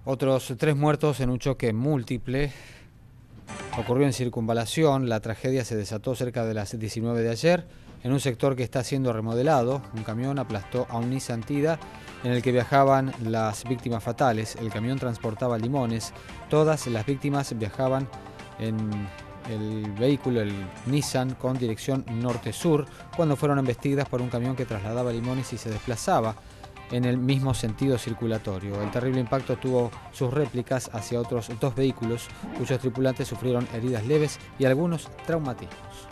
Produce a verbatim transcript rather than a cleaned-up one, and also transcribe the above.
Otros tres muertos en un choque múltiple. Ocurrió en Circunvalación. La tragedia se desató cerca de las diecinueve de ayer en un sector que está siendo remodelado. Un camión aplastó a un Nissan Tida en el que viajaban las víctimas fatales. El camión transportaba limones. Todas las víctimas viajaban en el vehículo, el Nissan, con dirección norte-sur, cuando fueron embestidas por un camión que trasladaba limones y se desplazaba en el mismo sentido circulatorio. El terrible impacto tuvo sus réplicas hacia otros dos vehículos, cuyos tripulantes sufrieron heridas leves y algunos traumatismos.